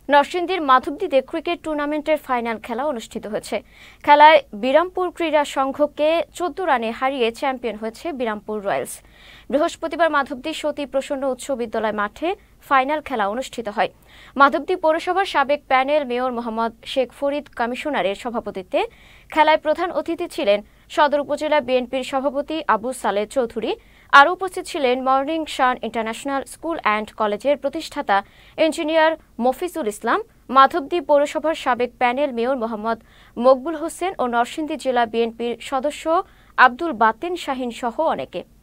নরসিংদীর মাধবদীতে ক্রিকেট টুর্নামেন্টের ফাইনাল খেলা অনুষ্ঠিত হয়েছে। খেলায় বিরামপুর ক্রীড়া সংঘকে 14 রানে হারিয়ে চ্যাম্পিয়ন হয়েছে বিরামপুর রয়্যালস। বৃহস্পতিবার মাধবদী সতী প্রসন্ন উচ্চ বিদ্যালয় মাঠে ফাইনাল খেলা অনুষ্ঠিত হয়। মাধবদী পৌরসভার সাবেক প্যানেল মেয়র মোহাম্মদ শেখ ফরিদ কমিশনারের সভাপতিত্বে খেলায় প্রধান অতিথি ছিলেন সদর উপজেলা বিএনপির সভাপতি আবু সালেহ চৌধুরী। আরও উপস্থিত ছিলেন morning sun international school and কলেজের প্রতিষ্ঠাতা ইঞ্জিনিয়ার মফিজুল ইসলাম, মাধবদী পৌরসভার সাবেক প্যানেল মেয়র মোহাম্মদ মকবুল হোসেন ও নরসিংদী জেলা বিএনপির সদস্য আব্দুল বাতেন শাহিন সহ অনেকে।